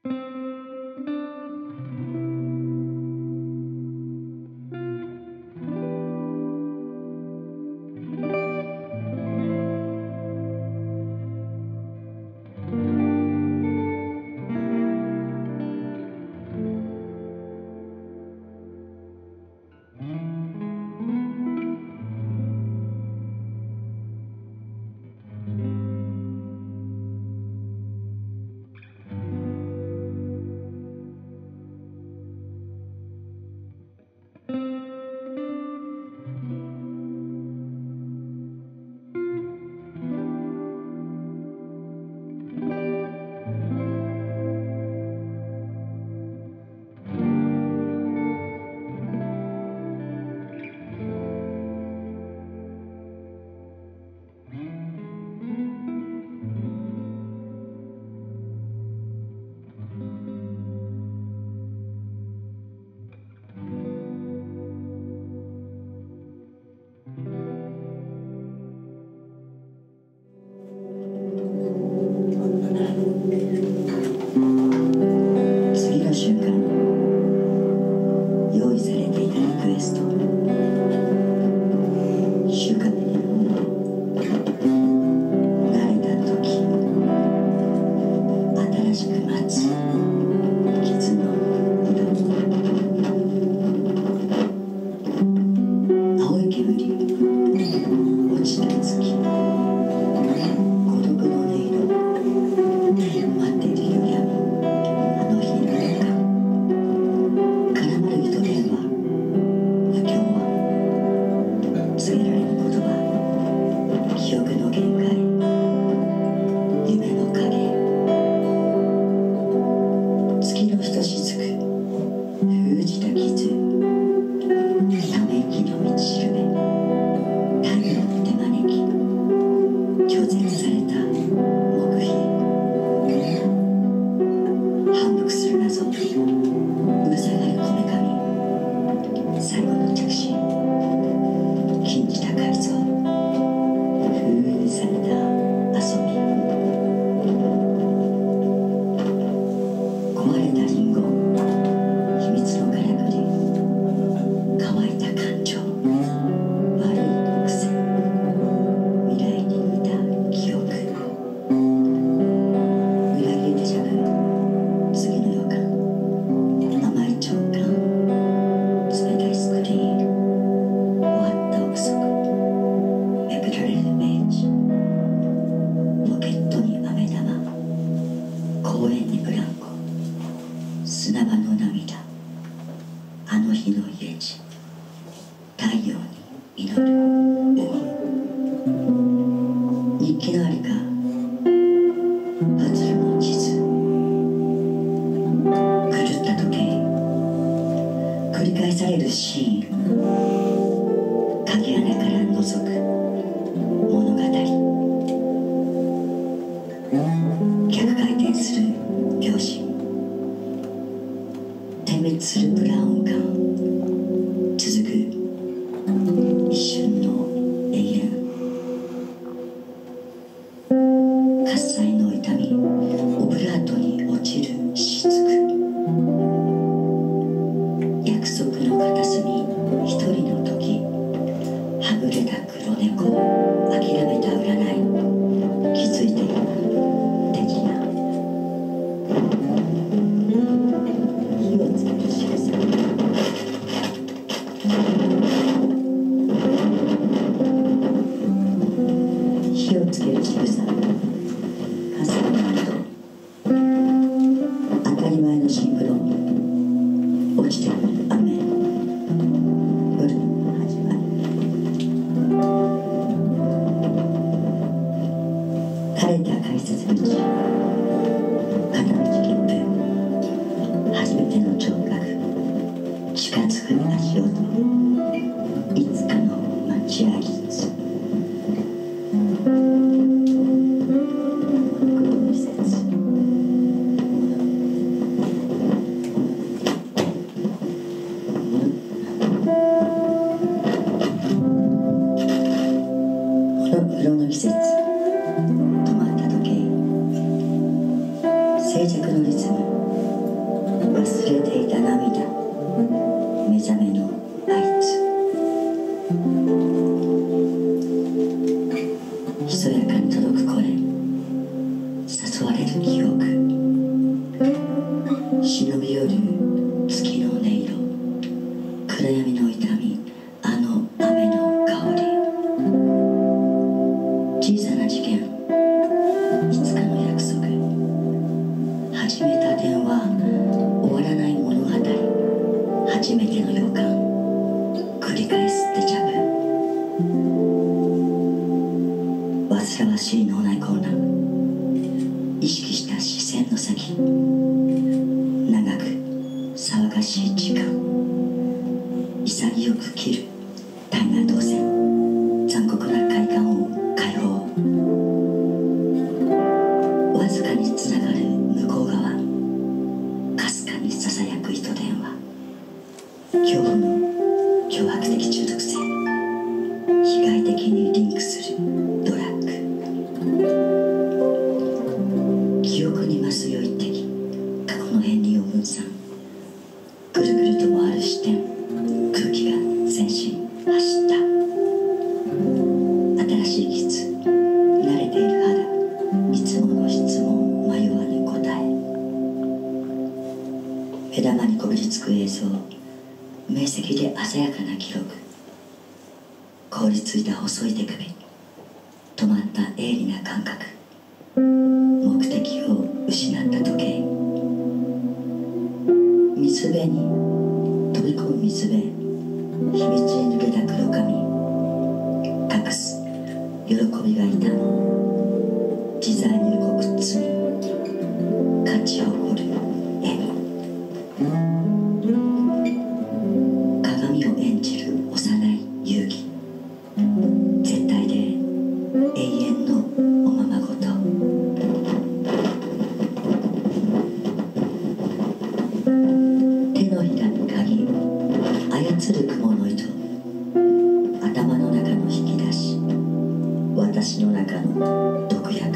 静寂のリズムそやかに届く声、誘われる記憶、忍び寄る月の音色、暗闇の痛み、あの雨の香り、小さな事件、いつかの約束、始めた電話、終わらない物語、初めての予感、繰り返すデジャブ、煩わしい脳内混乱、意識した視線の先、長く騒がしい時間、潔く切るタイガー当選、残酷な快感を解放、わずかにつながる向こう側、かすかにささやく糸電話、恐怖の脅迫的中毒性、被害的にリンクするドラッグ、記憶に増す良い敵、過去の片鱗を分散、ぐるぐると回る視点、空気が全身走った、新しい傷、慣れている肌、いつもの質問、迷わぬ答え、目玉にこびりつく映像、明晰で鮮やかな記録、凍りついた細い手首、止まった鋭利な感覚、目的を失った時計、水辺に飛び込む水辺、秘密に抜けた黒髪、隠す喜びが痛む、自在に動く罪、勝ち誇る笑み、鏡を演じる幼い遊戯、絶対で永遠のおままごと、手のひらに鍵、操る雲の糸、頭の中の引き出し、私の中の毒薬、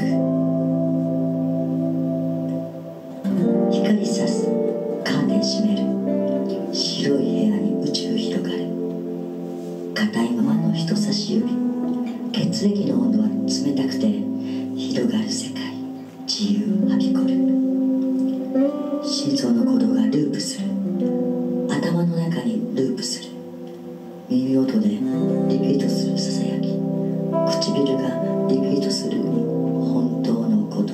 光さすカーテン閉める、白い部屋に宇宙広がる、硬いままの人差し指、血液の温度は冷たくて広がる世界、自由はびこる、心臓の鼓動がループする、頭の中にループする、耳元でリピートするささやき、唇がリピートする本当のこと、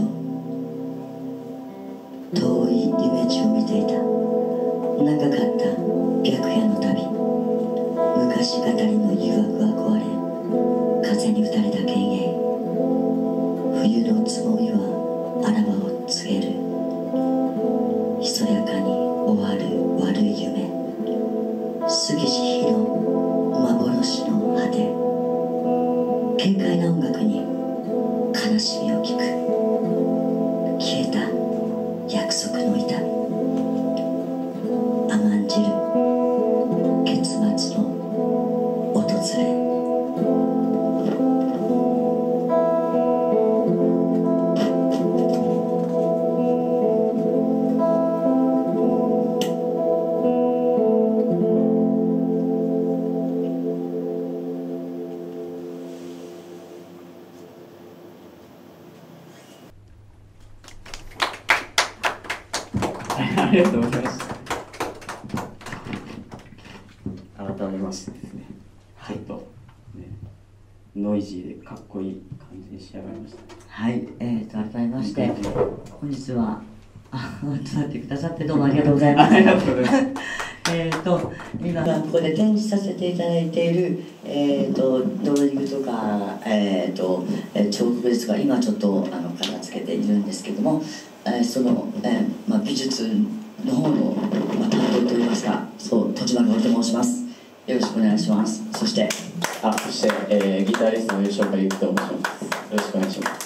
遠い夢路を見ていた、長かった白夜の旅、昔語りの誘惑は壊れ、風に打たれた幻影、冬のつぼみはあらわを告げる、ひそやかに終わる悪い夢、過ぎし日の幻の果て、軽快な音楽に悲しみを聞く、消えた約束の痛み、甘んじる結末の訪れ、 ありがとうございます。改めましてですね、ちょっと、ね、ノイジーでかっこいい感じに仕上がりました。 はい、改めまして本日は集まってくださってどうもありがとうございます。 ありがとうございます。 今ここで展示させていただいているドローイングとか彫刻ですが、今ちょっと片付けているんですけども、その、美術の方の、担当といいますか、そう戸島薫と申します。よろしくお願いします。そしてギタリストの吉岡由紀と申します。よろしくお願いします。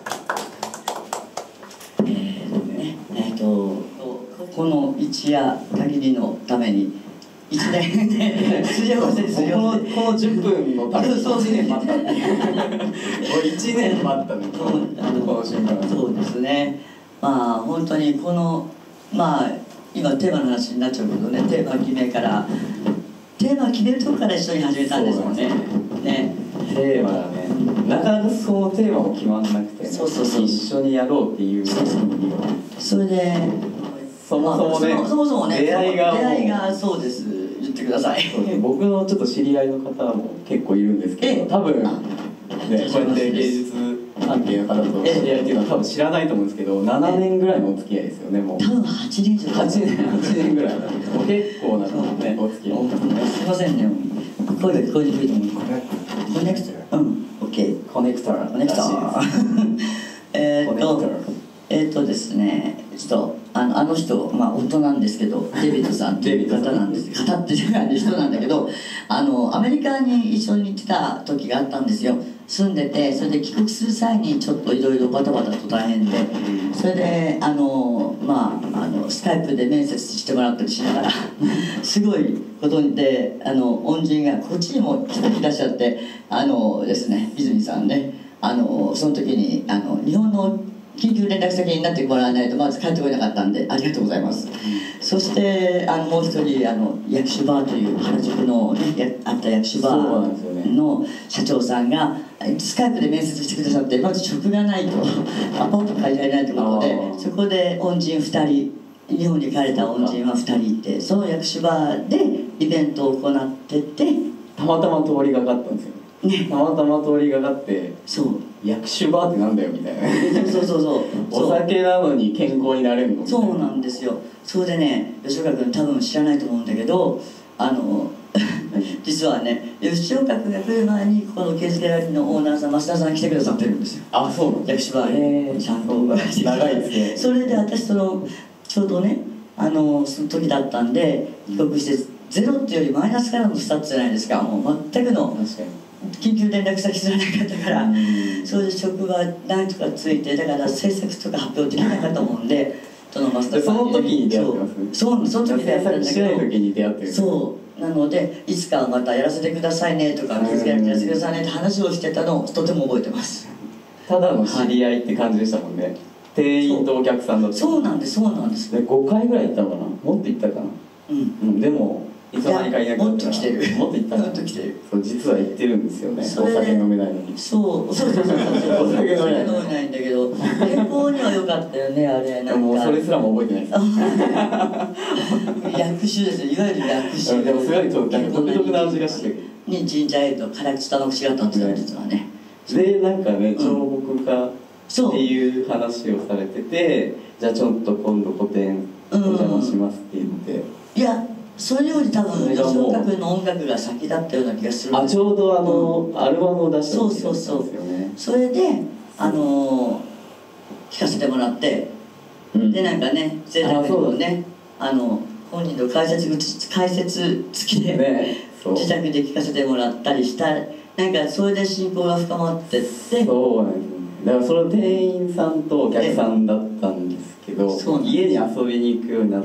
この一夜限りのために1年この10分のために1年待ったっていうもう1年待ったね、この瞬間。 そうですね、本当にこの今テーマの話になっちゃうけどね、テーマ決めるとこから一緒に始めたんですもんね。 テーマがね、なかなかそのテーマも決まんなくて、ね、 そう一緒にやろうっていう。 それでそもそもね、 そもそもね、 出会いがそうです。言ってください。 僕のちょっと知り合いの方も結構いるんですけど、多分ね、こうやって芸術関係の方と知り合いっていうのは多分知らないと思うんですけど、7年ぐらいのお付き合いですよね。もう多分8年以上。 8年ぐらい。もう結構なね、お付き合い。 すいませんね。声が聞こえてくると思う。コネクター。オッケー。 コネクター。ですね、ちょっとあの人、まあ夫なんですけど、デビッドさんっていう方なんです。方っていう人なんだけど、アメリカに一緒に行ってた時があったんですよ。住んでて、それで帰国する際にちょっといろいろバタバタと大変で、それでスカイプで面接してもらったりしながらすごいことで恩人がこっちにも来ていらっしゃって、ですね、泉さんね、その時に日本の緊急連絡先になってもらわないとまず帰ってこれなかったんで、ありがとうございます。そしてもう一人薬種バーという原宿の、ね、あった薬種バーの社長さんがスカイプで面接してくださって、まず職がないとアパート借りられないということで、そこで恩人2人、日本に帰れた恩人は2人いて、その薬種バーでイベントを行ってて、 たまたま通りがかったんですよね。たまたま通りがかって、 そう薬種バーってなんだよみたいな。 そうお酒なのに健康になれるの。 そうなんですよ。それでね、吉岡君多分知らないと思うんだけど、実はね、吉岡君が来る前にこのケースギャラリーのオーナーさん、増田さん来てくださってるんですよ。 あ、そうなの。 薬種バーにちゃんと長いですね。 それで私ちょうどね、その時だったんで帰国して、ゼロっていうよりマイナスからのスタートじゃないですか。もう全くの緊急連絡先知らなかったから、それで職場なんとかついて、だから制作とか発表できなかったもんで、その増田さんに、 その時に出会ってます。 その時に出会ったんだけど、 しない時に出会ってる。 そうなので、いつかまたやらせてくださいねとか、やらせてくださいねって話をしてたのをとても覚えてます。 ただの知り合いって感じでしたもんね。店員とお客さんだった。 そうなんです。で 5回ぐらい行ったのかな。もっと行ったかな。でもいつの間にかいなくなった。 もっと来てる。 もっと行った。 もっと来てる。 そう、実は行ってるんですよね。お酒飲めないのに。 そうお酒飲めないんだけど、健康には良かったよね、あれ。 もうそれすらも覚えてないです。 薬酒ですよ、いわゆる薬酒。 でもすごい独特な味がして。 にジンジャーエールと辛口と甘口があったんですよ、実はね。 で、なんかね、彫刻家っていう話をされてて、じゃあちょっと今度個展お邪魔しますって言って。 いや、それより多分吉岡君の音楽が先だったような気がする。 あ、ちょうどアルバムを出したんですよね。 それで聴かせてもらって、でなんかね、贅沢にもね、本人の解説付きで自宅で聴かせてもらったりした、なんかそれで親交が深まってって。 そうなんですね。だからその店員さんとお客さんだったんですけど、家に遊びに行くようになって、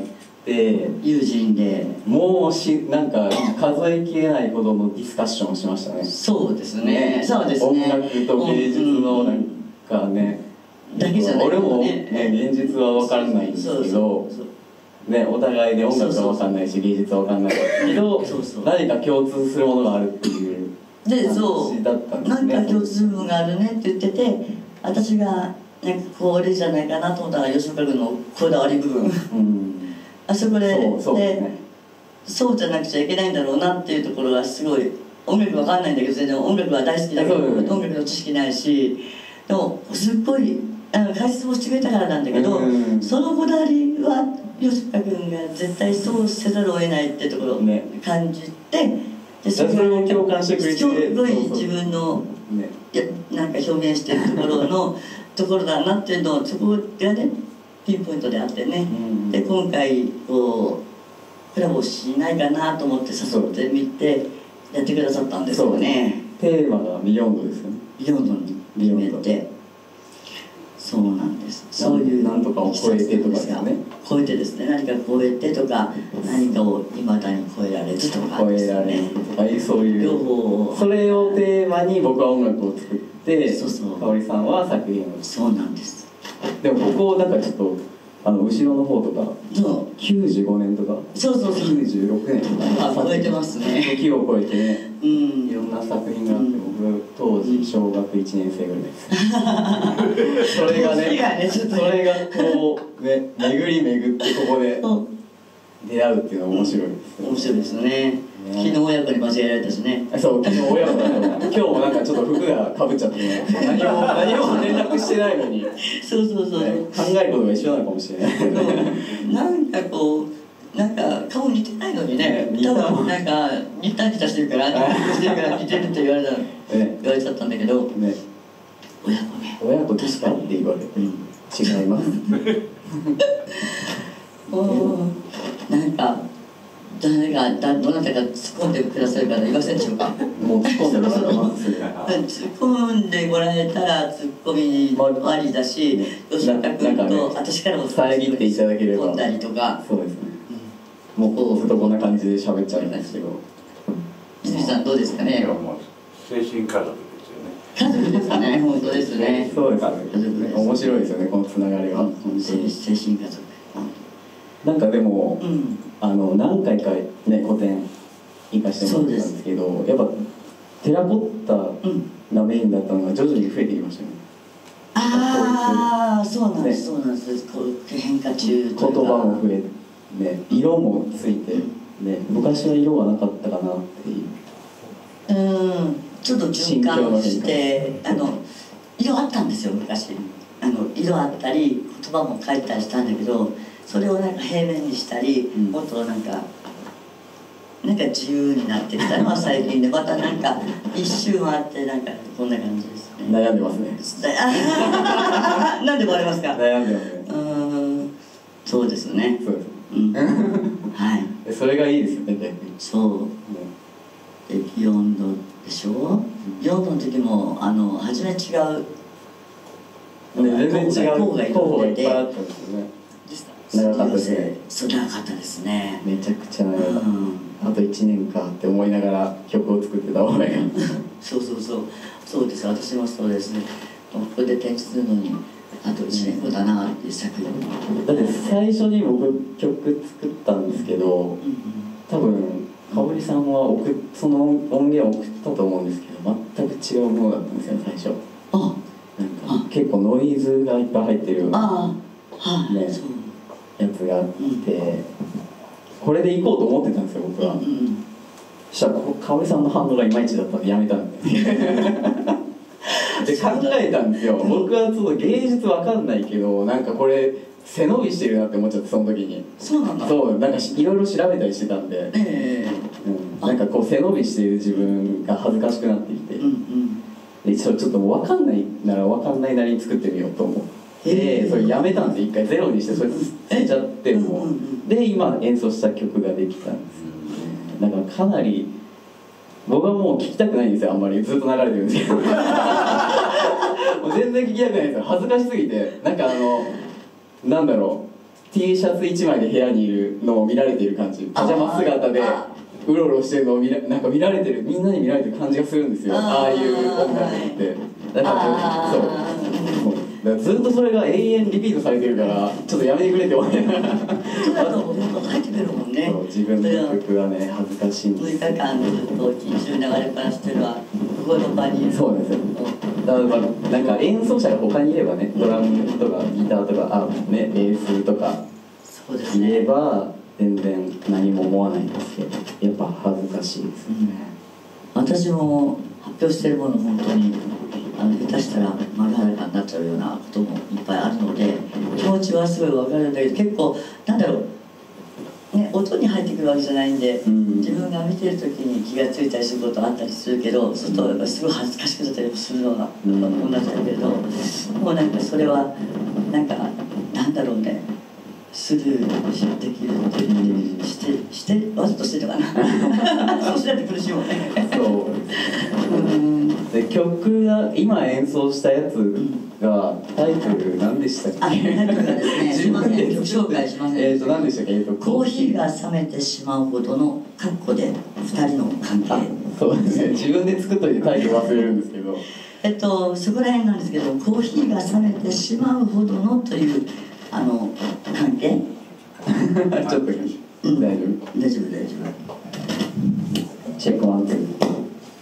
友人でもうなんか数えきれないほどのディスカッションをしましたね。 そうですね。 音楽と芸術のなんかね、 だけじゃない。 俺もね、現実は分からないんですけど、ね、お互いで音楽は分かんないし芸術は分かんないけど、何か共通するものがあるっていう感じだったんですね。 なんか共通部分があるねって言ってて、私がなんかこれじゃないかなと思ったら吉岡君のこだわり部分、あそこでそうじゃなくちゃいけないんだろうなっていうところがすごい。音楽わかんないんだけど、全然音楽は大好きだけど音楽の知識ないし、でもすっごい解説もしてくれたからなんだけど、そのこだわりは吉岡君が絶対そうせざるを得ないってところを感じて、 でそれを共感してくれて、 すごい自分のなんか表現してるところのところだなっていうのを、そこがねピンポイントであってね、で今回こうコラボしないかなと思って誘ってみてやってくださったんですよね。 テーマがビヨンドですよね。 ビヨンドに決めて、そうなんです。そういうなんとかを超えてとかですね。 超えてですね、何か超えてとか、何かをいまだに超えられずとか、 超えられずとか、そういう両方、 それをテーマに僕は音楽を作って、香織さんは作品を。 そうなんです。 でもここだからちょっと後ろの方とか95年とか96年とか超えてますね。 時を超えてね、いろんな作品があって、僕僕当時小学1年生ぐらいです。それがね、それがこうね、巡り巡ってここで出会うっていうのは面白いです。 面白いですね。昨日親子に間違えられたしね。 そう、昨日親子だと今日もなんかちょっと服がかぶっちゃってね、何も連絡してないのに、 そうそうそう、 ね、考えることが一緒なのかもしれない。 なんかこう、なんか顔似てないのにね、多分なんか似たしてるから似てるって言われたの、言われちゃったんだけど、ね、親子ね。 親子ですかって言われて、違います。 なんかどなたか突っ込んでくださる方いませんでしょうか。 もう突っ込んでもらってます。 突っ込んでもらえたら突っ込みありだし、吉岡君と私からも遮っていただければ。 突っ込んだりとか。 そうですね。もうずっとこんな感じで喋っちゃうんですけど。 泉さんどうですかね。 精神家族ですよね。 家族ですね。本当ですね。 そうですね。面白いですよね、このつながりは。 精神家族。 なんかでも、何回かね個展行かせてもらったんですけど、やっぱテラコッタがメインだったのが徐々に増えてきましたね。 ああ、そうなんです、そうなんです。変化中言葉も増えて、ね、色もついて、ね、昔は色がなかったかなっていう。 ちょっと循環して色あったんですよ昔。色あったり言葉も書いたりしたんだけど、それをなんか平面にしたり、もっとなんか自由になってきたのは最近で、またなんか一周回ってなんかこんな感じですね。 悩んでますね。 なんでもありますか。 悩んでますね。 そうですね。 そうです。 はい。 それがいいですよね、逆に。 そう。で4度でしょ。4度の時も初め違う。 全然違う候補がいっぱいあったんですよね。 長かったですね。そう、長かったですね。 めちゃくちゃ長かった。あと1年かって思いながら曲を作ってた俺が。 そうそうです。私もそうですね。ここで展示するのにあと1年後だなっていう作品。 だって最初に僕曲作ったんですけど、多分香織さんはその音源を送ったと思うんですけど、全く違うものだったんですよ最初。なんか結構ノイズがいっぱい入ってるようなねやつがあって、これでいこうと思ってたんですよ僕は。そしたら香織さんの反応がいまいちだったんでやめたんでで考えたんですよ。僕はちょっと芸術わかんないけど、なんかこれ背伸びしてるなって思っちゃって、その時に。 そうなんだ。 そう、なんかいろいろ調べたりしてたんで、なんかこう背伸びしてる自分が恥ずかしくなってきて、でちょっともう分かんないなら分かんないなりに作ってみようと思って、それやめたんですよ。一回ゼロにしてそれ捨てちゃってもで今演奏した曲ができたんですよ。だからかなり僕はもう聞きたくないんですよ。あんまりずっと流れてるんですけどもう全然聞きたくないんですよ。恥ずかしすぎて。なんかなんだろう、 T シャツ1枚で部屋にいるのを見られている感じ、パジャマ姿でうろうろしてるのをなんか見られてる、みんなに見られてる感じがするんですよ。ああいう音楽ってだからそうだからずっとそれが永遠リピートされてるから、ちょっとやめてくれって思ってそうだと思う。入ってくるもんね。 自分の曲はね恥ずかしいんです。 6日間ずっと一周流れっぱなしっていうのはここの場に。 そうですよ。だからなんか演奏者が他にいればね、ドラムとかギターとかベースとかいれば全然何も思わないんですけど、やっぱ恥ずかしいですよね。 私も発表してるもの本当に下手したら丸裸になっちゃうようなこともいっぱいあるので、気持ちはすごい分かるんだけど、結構なんだろうね、音に入ってくるわけじゃないんで、自分が見てる時に気が付いたりすることあったりするけど、そうするとやっぱすごい恥ずかしくなったりするのが同じだけれど、もうなんかそれはなんかなんだろうね、スルーできるってしてわざとしてるのかなそうしないと苦しいもんね。 そうで、曲が今演奏したやつがタイトル何でしたっけ？ タイトルがですね、すいません、曲紹介しません。 何でしたっけ？ コーヒーが冷めてしまうほどのカッコで2人の関係。 そうですね、自分で作っといてタイトル忘れるんですけどそこら辺なんですけど、コーヒーが冷めてしまうほどのという関係ちょっと大丈夫？ 大丈夫。 チェックワンツー。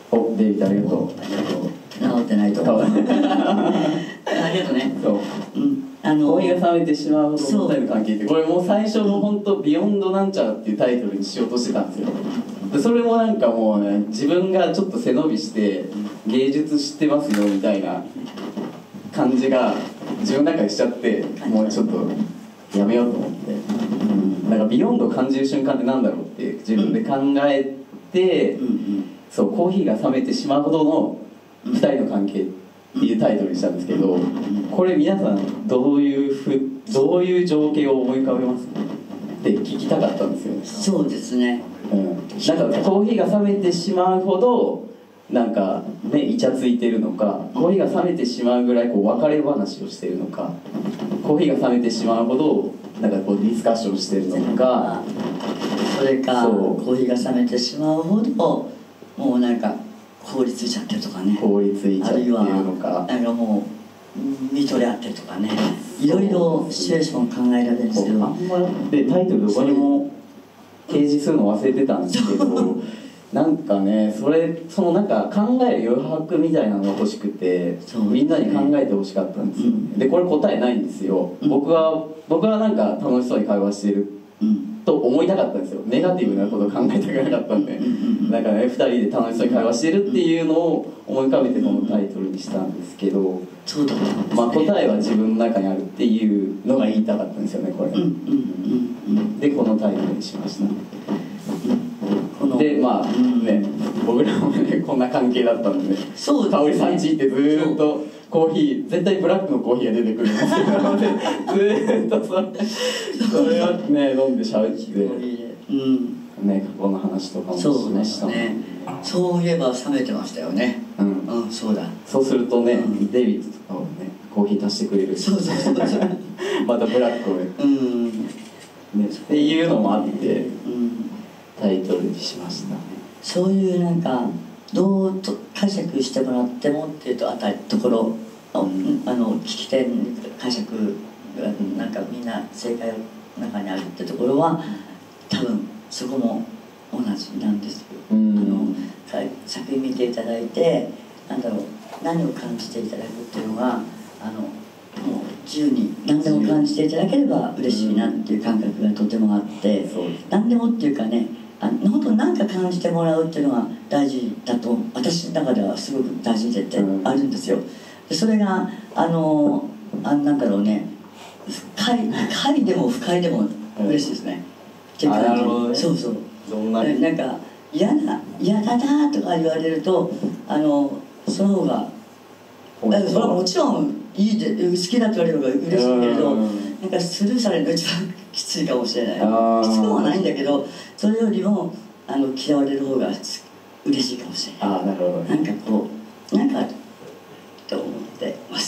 お、デイビッドありがとう。 治ってないと思う。ありがとうね。 そう、コーヒーが冷めてしまうほどの2人の関係って、これもう最初の本当ビヨンドなんちゃらっていうタイトルにしようとしてたんですよ。でそれもなんかもうね、自分がちょっと背伸びして芸術知ってますよみたいな感じが自分の中でしちゃって、もうちょっとやめようと思って、なんかビヨンドを感じる瞬間ってなんだろうって自分で考えて、そうコーヒーが冷めてしまうほどの2人の関係っていうタイトルにしたんですけど、これ皆さんどういう情景を思い浮かべますって聞きたかったんですよね。 そうですね、 なんかコーヒーが冷めてしまうほどなんかねイチャついてるのか、コーヒーが冷めてしまうぐらいこう別れ話をしてるのか、コーヒーが冷めてしまうほどなんかこうディスカッションしてるのか、 それかコーヒーが冷めてしまうほどもうなんか凍りついちゃってるとかね、 凍りついちゃってるのか、 なんかもう見とれ合ってるとかね、いろいろシチュエーション考えられるんですけど、 あんまでタイトルどこにも掲示するの忘れてたんですけどなんかねそのなんか考える余白みたいなのが欲しくて、みんなに考えてほしかったんですよ、でこれ答えないんですよ、僕はなんか楽しそうに会話してると思いたかったんですよ。ネガティブなことを考えたくなかったんで、なんかね2人で楽しそうに会話してるっていうのを思い浮かべてこのタイトルにしたんですけど、 そうだったんですね。 まあ答えは自分の中にあるっていうのが言いたかったんですよね、これ。でこのタイトルにしました。でまあね、僕らもねこんな関係だったんで、香織さんち行ってずーっとコーヒー、絶対ブラックのコーヒーが出てくるんですけどずーっとそれをね飲んで喋ってね、過去の話とかもしましたもんね。 そういえば冷めてましたよね。そうだ。 そうするとね、デイビッドとかをねコーヒー足してくれる。 そうまたブラックをねっていうのもあってタイトルにしました。 そういうなんかどうと解釈してもらってもっていうところ、聞き手に解釈がなんかみんな正解の中にあるってところは多分そこも同じなんですよ。作品見ていただいて何を感じていただくっていうのがもう自由に何でも感じていただければ嬉しいなっていう感覚がとてもあって、何でもっていうかね、本当何か感じてもらうっていうのが大事だと私の中ではすごく大事でってあるんですよ。でそれがなんだろうね、深いでも不快でも嬉しいですね。っていう感じ。そうそう。なんか嫌だなとか言われるとその方がそれはもちろんいいで好きだって言われる方が嬉しいけれど、なんかスルーされるのが一番きついかもしれない。きつくはないんだけど、それよりも嫌われる方が嬉しいかもしれない。 なるほど。 なんかこうなんかと思ってます。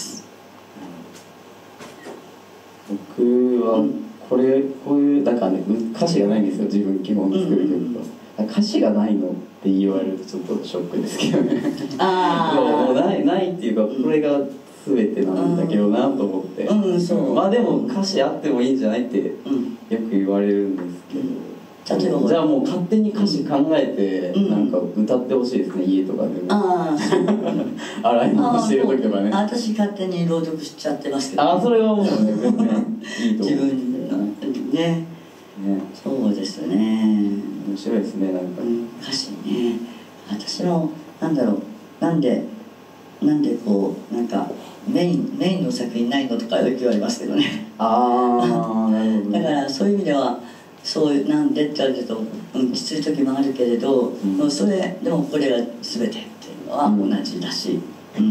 僕はこういうなんかね歌詞がないんですよ、自分基本作る曲と。歌詞がないのって言われるとちょっとショックですけどね。もうないっていうかこれが全てなんだけどなと思って、まあでも歌詞あってもいいんじゃないってよく言われるんですけど、じゃあもう勝手に歌詞考えてなんか歌ってほしいですね、家とかで洗い物してる時とかね。 私勝手に朗読しちゃってますけど、 それはもうね全然いいと思う。 自分のね、そうですね、 面白いですね、なんか歌詞ね。私のなんでこうなんかメインの作品ないのとかよく言われますけどね。 なるほど。 だからそういう意味ではそういうなんでって言われるときつい時もあるけれど、それでもこれが全てっていうのは同じだし、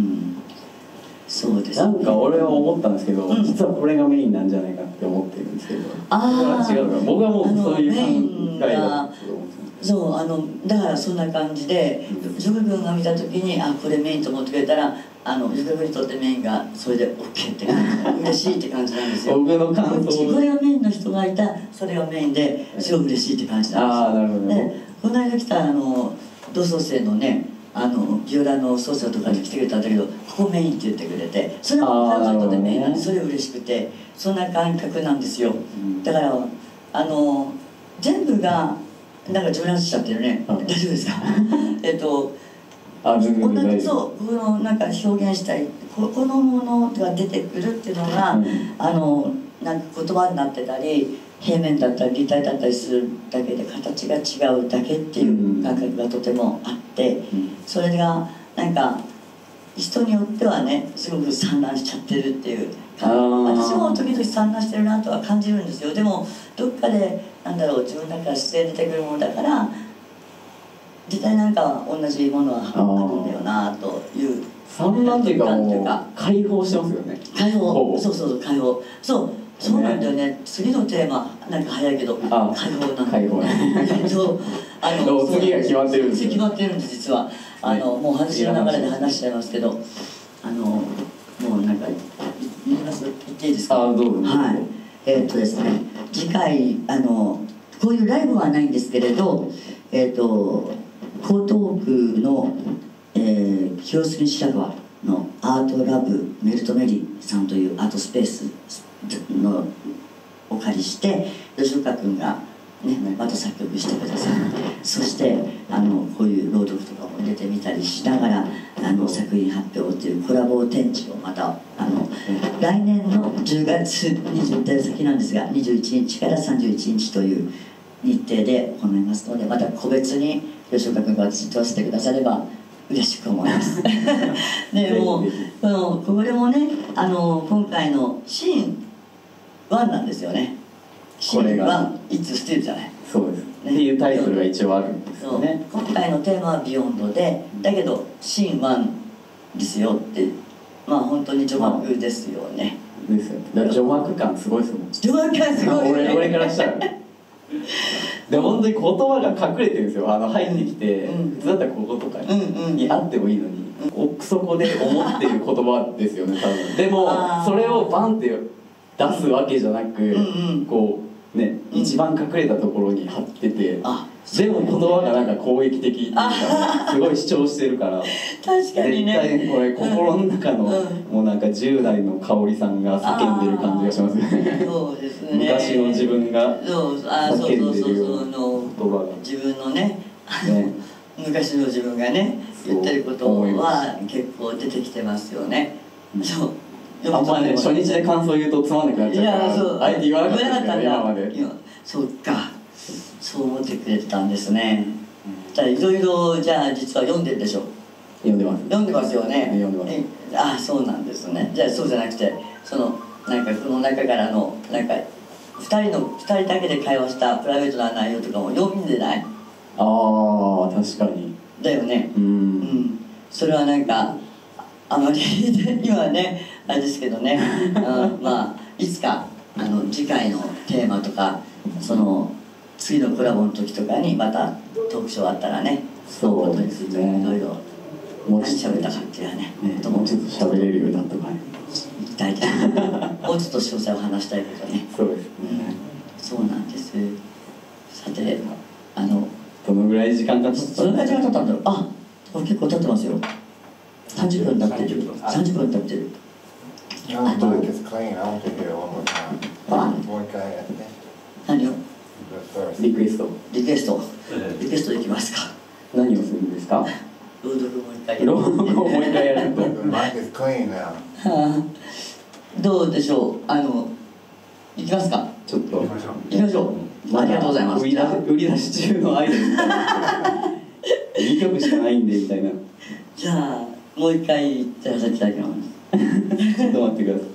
そうですね。 なんか俺は思ったんですけど、実はこれがメインなんじゃないかって思ってるんですけど、違うか、僕はもうそういう考えだと思ってそうだからそんな感じでジョカ君が見た時にこれメインと思ってくれたらジョカ君にとってメインがそれで OK って感じ、嬉しいって感じなんですよ。 僕の感想これがメインの人がいた、それがメインですごく嬉しいって感じなんですよ。でこの間来た同窓生のねビオラの奏者とかで来てくれたんだけど、ここメインって言ってくれて、それも彼女とメインなんでそれ嬉しくて、そんな感覚なんですよ。だから全部がなんか自分の話しちゃってるね。大丈夫ですか？ そうこのなんか表現したいこのものが出てくるっていうのが、なんか言葉になってたり平面だったり立体だったりするだけで形が違うだけっていう感覚がとてもあって、それがなんか人によってはねすごく散乱しちゃってるっていう私も時々散乱してるなとは感じるんですよ。でもどっかでなんだろう自分の中から自然に出てくるものだから実際なんか同じものはあるんだよなという散乱っていうかもう解放してますよね。 解放そう解放そうなんだよね。次のテーマなんか早いけど解放なんだ解放次が決まってるんです。 決まってるんです実は。もう話の流れで話しちゃいますけどもうなんか言っていいですか。 どうぞ。 はいですね次回こういうライブはないんですけれど江東区の清澄白河のアートラブメルトメリーさんというアートスペースのお借りして吉岡君が、ね、また作曲してください。そしてこういう朗読とかも入れてみたりしながら作品発表というコラボ展示をまた来年の10月20日先なんですが21日から31日という日程で行いますのでまた個別に吉岡君が問い合わせてくだされば嬉しく思いますでもこれもね今回のシーン1なんですよね。シーン1 It's Still じゃない。 そうです、っていうタイトルが一応あるんですよね。 今回のテーマはビヨンドでだけどシーン1ですよって本当に序幕ですよね。 ですよね。だから序幕感すごいですもん。 序幕感すごいね俺からしたらでも本当に言葉が隠れてるんですよ。入ってきて、普通だったらこことかにあってもいいのに、奥底で思っている言葉ですよね多分。でもそれをバンって出すわけじゃなく、こうね一番隠れたところに貼ってて、でも言葉がなんか攻撃的っていうかすごい主張してるから確かにね絶対これ心の中のもうなんか10代の香織さんが叫んでる感じがしますよね。 そうですね。 昔の自分が叫んでるような言葉が自分のね昔の自分がね言ってることは結構出てきてますよね。そうあんまね初日で感想言うとつまんなくなっちゃうからあえて言わなかったんですけど今まで。 そうかそう思ってくれてたんですね。じゃあいろいろじゃあ実は読んでるでしょ。 読んでます。 読んでますよね。 読んでます。 そうなんですね。じゃあそうじゃなくてなんかこの中からのなんか2人だけで会話したプライベートな内容とかも読んでない？ 確かにだよね。それはなんかあまり今はねあれですけどねいつか次回のテーマとか次のコラボの時とかにまたトークショーあったらねそういうことについていろいろ何喋ったかっていうねもうちょっと喋れるようになったかね大体もうちょっと詳細を話したいことね。 そうですね。 そうなんです。さてどのぐらい時間経った？ どのぐらい時間経ったんだろう。結構経ってますよ。30分経ってる。30分経ってる。 もう一回やって。 何を？ リクエストいきますか。 何をするんですか？ 朗読もう一回やるとどうでしょう。いきますか。 ちょっと行きましょう。ありがとうございます。 売り出し中のアイドル2曲しかないんでみたいな。 じゃあもう一回やらせていただきます。 ちょっと待ってください。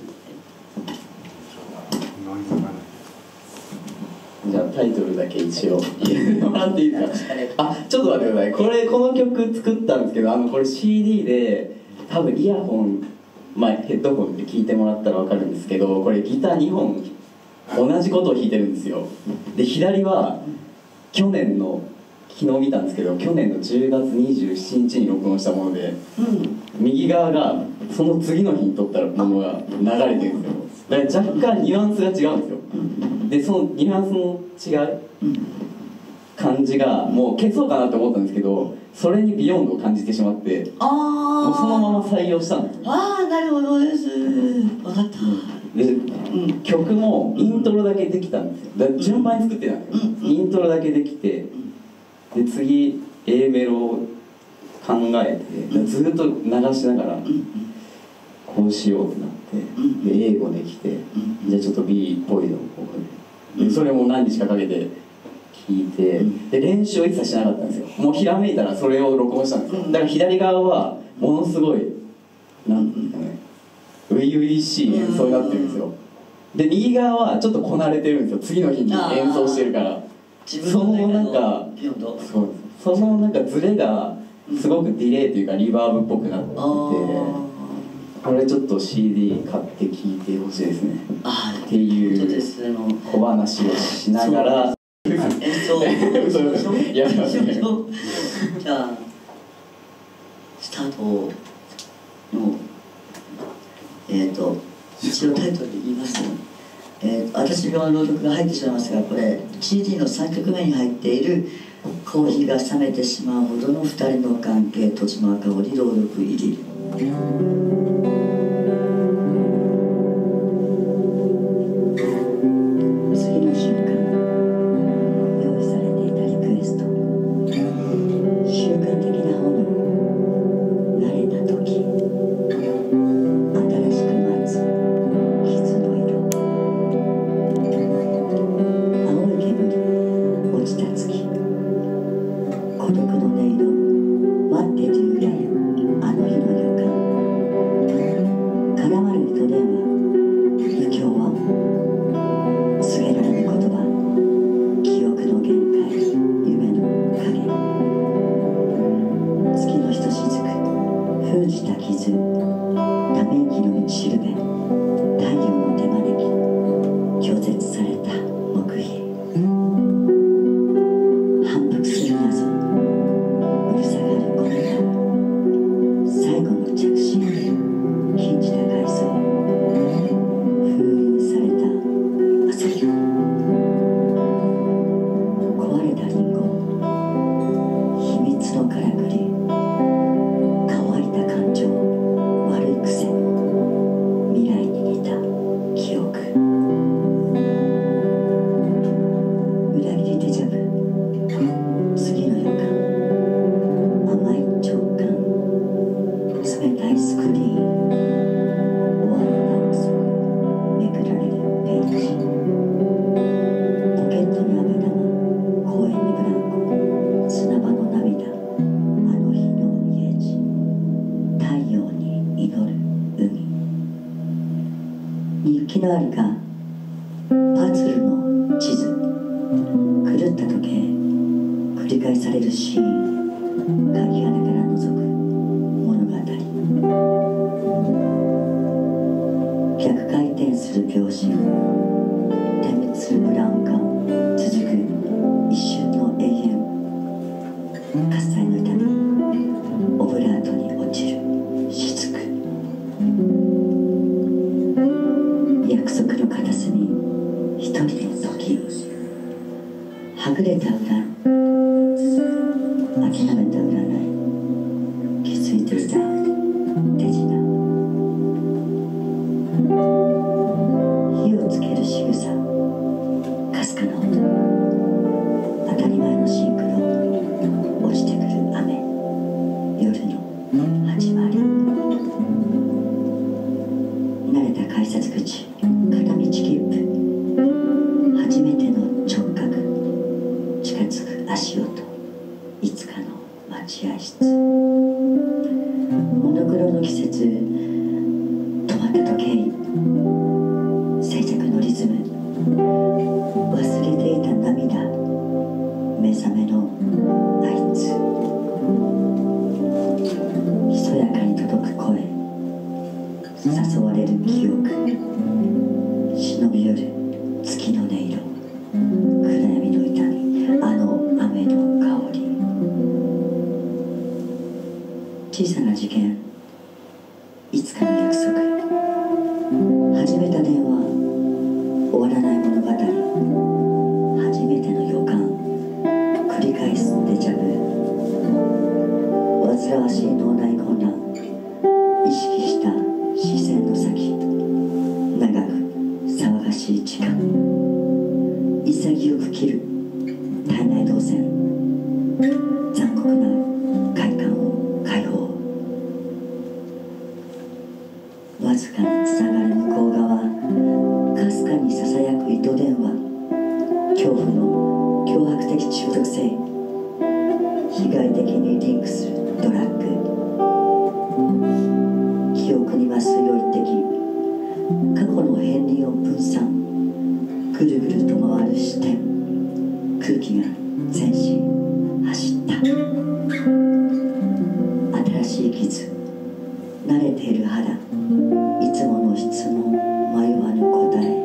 じゃあタイトルだけ一応言ってもらっていいですか？ちょっと待ってください。この曲作ったんですけどこれ CD で多分イヤホンヘッドホンで聴いてもらったら分かるんですけどこれギター2本同じことを弾いてるんですよ。で左は昨日見たんですけど去年の10月27日に録音したもので、右側がその次の日に撮ったものが流れてるんですよ。だから若干ニュアンスが違うんですよ。でそのニュアンスの違い、感じがもう消そうかなと思ったんですけどそれにビヨンドを感じてしまってもうそのまま採用したんですよ。 なるほどです。分かった。 で、曲もイントロだけできたんですよ。だから順番に作ってたんですよ。イントロだけできてで次 A メロ考えてずっと流しながらこうしようってなってで英語できてじゃあちょっと B っぽいのをこうでそれも何日かかけて聞いてで練習を一切しなかったんですよ。もうひらめいたらそれを録音したんですよ。だから左側はものすごいなんていうんですかね初々しい演奏になってるんですよ。で右側はちょっとこなれてるんですよ。次の日に演奏してるからそのなんかそのなんかズレがすごくディレイというかリバーブっぽくなっててこれちょっと CD 買って聴いてほしいですねっていう小話をしながら演奏やりますね。 じゃあスタートの一応タイトルで言いますよ。私の朗読が入ってしまいますがこれ CD の3曲目に入っている「コーヒーが冷めてしまうほどの二人の関係」戸島香織朗読入り。雪のあるかパズルの地図狂った時計繰り返されるシーン鍵穴から覗く物語逆回転する秒針点滅するブラウン管続く一瞬の永遠喝采の痛みオブラートに落ちる雫約束の片隅一人の時はぐれた裏諦めた占い気づいていた手品火をつける仕草かすかな音当たり前のシンクロ落ちてくる雨夜の始まり慣れた改札口片道切符初めての直角近づく足音いつかの待合室モノクロの季節止まった時計静寂のリズム忘れていた涙目覚めのあいつひそやかに届く声誘われる記憶忍び寄る月の音色暗闇の痛みあの雨の香り小さな事件いつかの約束る向こう側、かすかにささやく糸電話、恐怖の脅迫的中毒性、被害的にリンクするドラッグ、記憶に増す良い敵、過去の片鱗を分散、ぐるぐると回る視点、空気が全身走った。新しい傷、慣れている肌、いつもの質問、迷わぬ答え、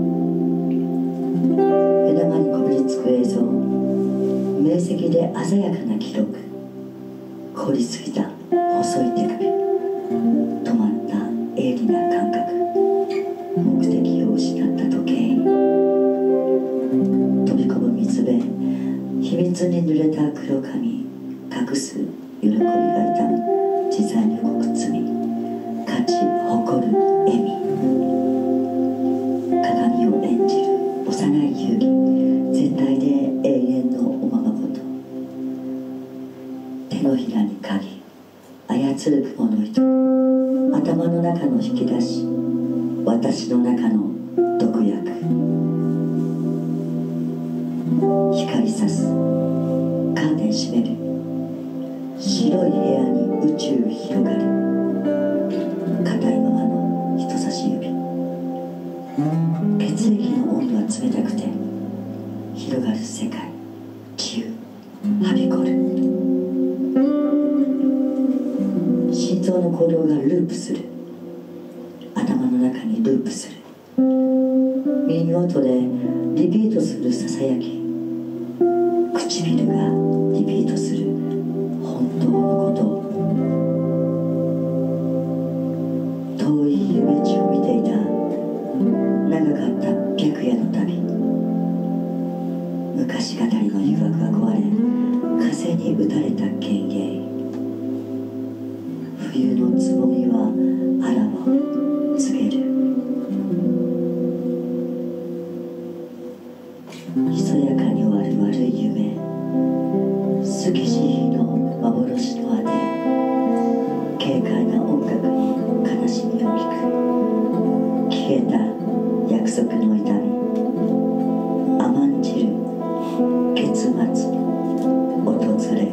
目玉にこびりつく映像、明晰で鮮やかな記録、凝りすぎた細い手首、止まった鋭利な感覚、目的を失った時計、飛び込む水辺、秘密に濡れた黒髪、隠す喜びが痛む自在に動く罪、勝ち誇る笑み、鏡を演じる幼い遊戯、絶対で永遠のおままごと、手のひらに鍵、操る雲の糸、頭の中の引き出し、私の中の毒薬、光さす、カーテン閉める、白い部屋に宇宙広がる、硬いままの人差し指、血液の温度は冷たくて広がる世界、自由はびこる、心臓の鼓動がループする、頭の中にループする、耳元でリピートするささやき、唇がリピートする本当のこと、遠い夢路を見ていた長かった白夜の旅、昔語りの誘惑が壊れ風に打たれた幻影、冬のつぼみはあらを告げる、ひそやかに終わる悪い夢、透けし日の幻のあて、軽快な音楽に悲しみを聞く、消えた約束の痛み、甘んじる結末訪れ、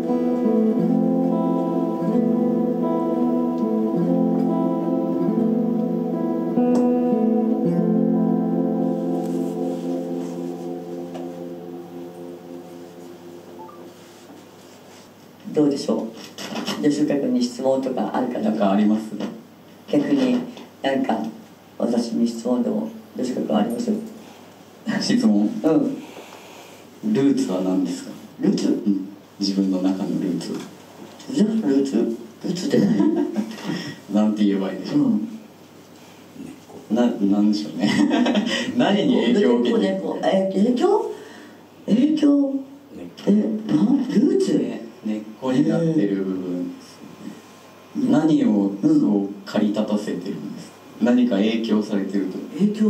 どうでしょう、吉岡君に質問とかあるかな。 なんかありますね。 逆になんか私に質問でも吉岡君あります？ 質問。ルーツは何ですか？ ルーツ？ 自分の中のルーツ。 ルーツって何？ なんて言えばいいでしょう。なんでしょうね。何に影響を受けて？影響？ルーツ？ 根っこになってる部分ですね。何をそう駆り立たせてるんですか？何か影響されてると。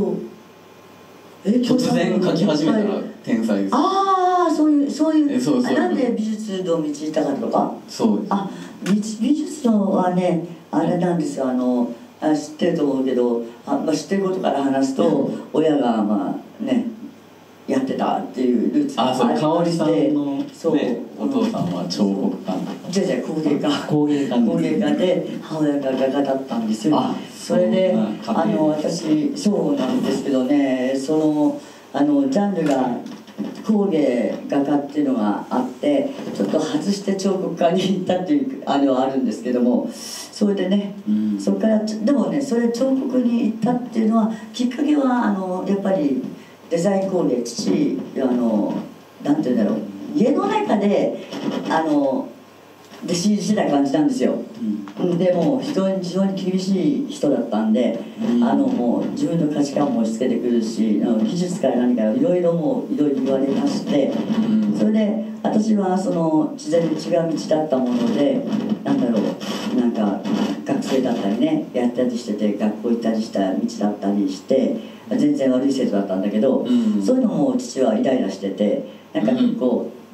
突然書き始めたら天才です。 ああ、そういうそうなんで美術の道に行ったかとか。 そうです。 美術のはね、あれなんですよ、知ってると思うけど、知ってることから話すと、親がやってたっていうルーツがありまして、 香織さんのお父さんは彫刻家、工芸家で母親が画家だったんですよ。それで私そうなんですけどね、そのジャンルが工芸画家っていうのがあって、ちょっと外して彫刻家に行ったっていうはあるんですけども、それでね、そこからでもね、それ彫刻に行ったっていうのはきっかけはやっぱりデザイン工芸、父なんていうんだろう、家の中で弟子入りしてた感じなんですよ。でも非常に厳しい人だったんで、もう自分の価値観も押し付けてくるし、技術から何からいろいろ言われまして、それで私はその自然に違う道だったもので、なんか学生だったりね、やったりしてて、学校行ったりした道だったりして、全然悪い生徒だったんだけど、そういうのも父はイライラしてて、なんか結構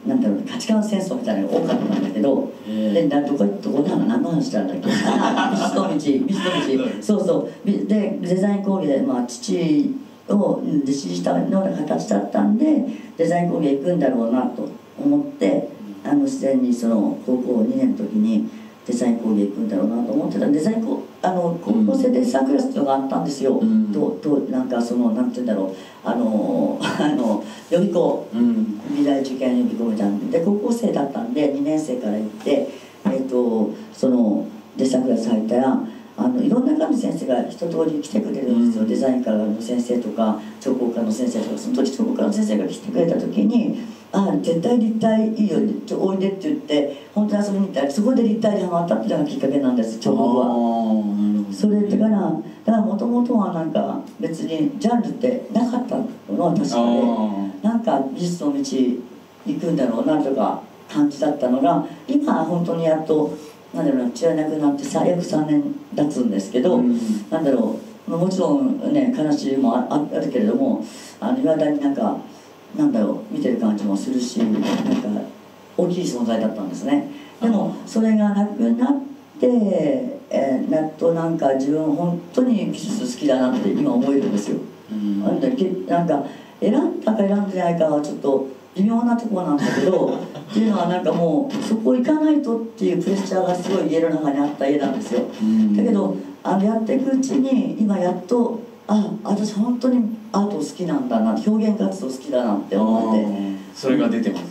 なんだろう、価値観戦争みたいなのが多かったんだけど、でどこなの、何の話したんだっけ、美術の道、美術の道、そうそう、でデザイン工芸で、父を弟子したような形だったんで、デザイン工芸行くんだろうなと思って、自然にその高校2年の時にデザイン工芸行くんだろうなと思ってた。デザイン高校生デザインクラスっていうのがあったんですよ。なんかそのなんて言うんだろう、予備校、美大受験予備校みたいなで、高校生だったんで2年生から行って、そのデザインクラス入ったら。いろんな科の先生が一通り来てくれるんですよ。デザイン科の先生とか彫刻科の先生とか。その時彫刻科の先生が来てくれた時に「絶対立体いいよ、おいで」って言って本当に遊びに行ったら、そこで立体にハマったっていうのがきっかけなんです、彫刻は。それだからもともとはなんか別にジャンルってなかったのは確かで、なんか美術の道行くんだろうなとか感じだったのが、今本当にやっと。なんだろう、父親亡くなって約3年経つんですけど、なんだろう、もちろんね悲しいもあるけれども、いまだになんかなんだろう、見てる感じもするし、なんか大きい存在だったんですね。でもそれがなくなって、やっとなんか自分本当に美術好きだなって今思えるんですよ。なんか選んだか選んでないかはちょっと微妙なところなんだけどっていうのは、なんかもうそこ行かないとっていうプレッシャーがすごい家の中にあった家なんですよ。だけどやっていくうちに今やっと私本当にアート好きなんだな、表現活動好きだなって思って。 それが出てます。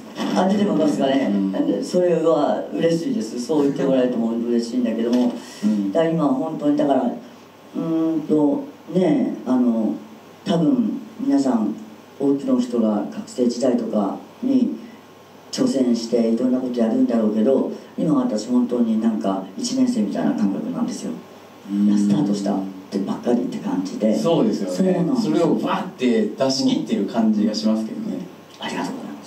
出てますかね。それは嬉しいです。そう言ってもらえても嬉しいんだけども、だから今は本当にだからね、多分皆さん多くの人が学生時代とかに挑戦していろんなことやるんだろうけど、今私本当になんか1年生みたいな感覚なんですよ。スタートしたってばっかりって感じで。 そうですよね。それをバッて出し切ってる感じがしますけどね。 ありがとうございます。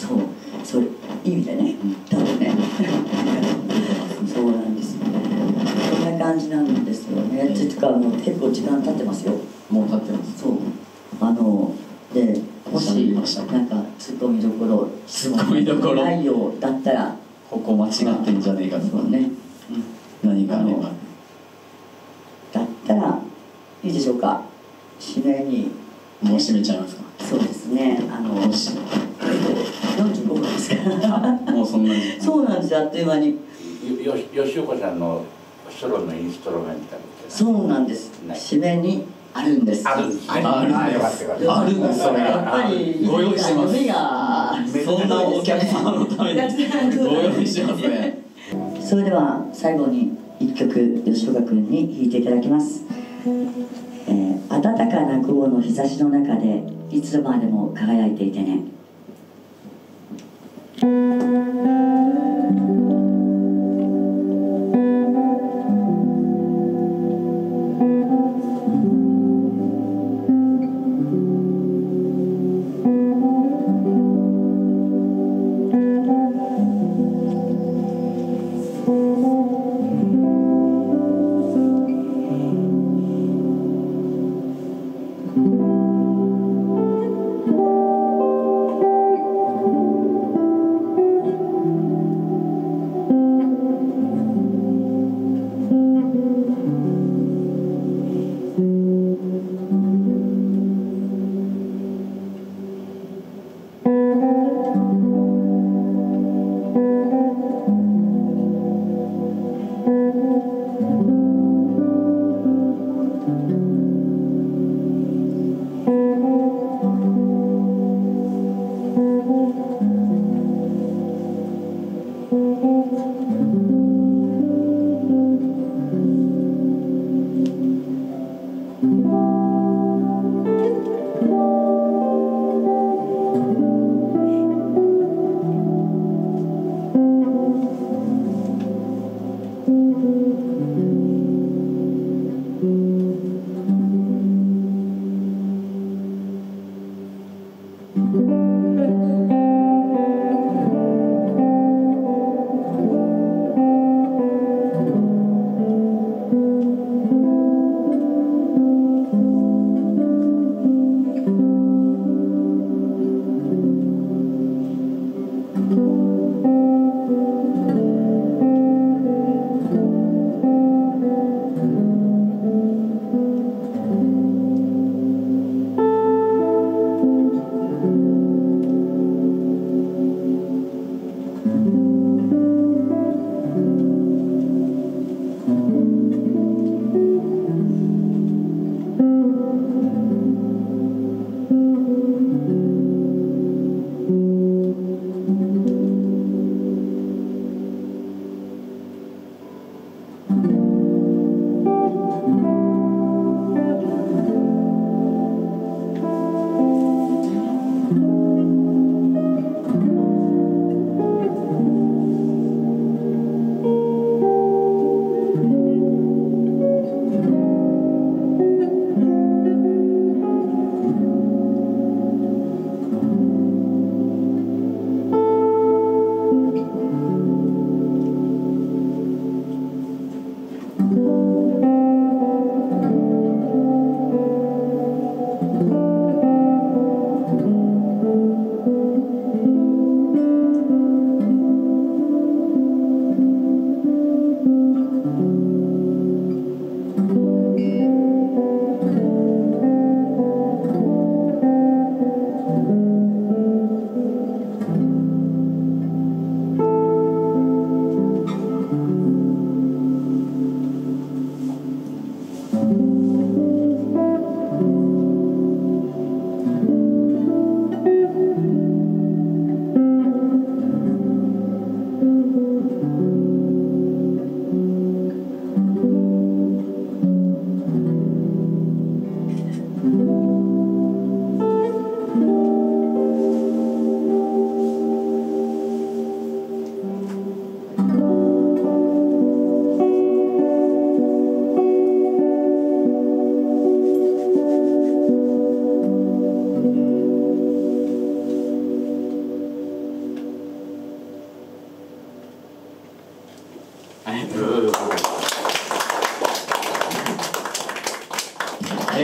それいい意味でね、多分ねそうなんですよね。こんな感じなんですよね。っていうかもう結構時間経ってますよ。 もう経ってます。 そうで、もしなんかツッコミどころないようだったら、 ここ間違ってんじゃねえかとかね、何かねだったらいいでしょうか。締めにもう締めちゃいますか。 そうですね、45分ですからもうそんなにそうなんですよ、あっという間に。 吉岡さんのソロのインストロメンタルってそうなんです、締めにあるんです。 あるんです。 あるんです。それがやっぱりご用意してます。 夢がそんなお客様のためにご用意してますね。 それでは最後に一曲吉岡君に弾いていただきます。暖かな午後の日差しの中でいつまでも輝いていてね。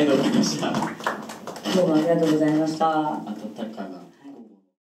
りがとうございました。 どうもありがとうございました。 あと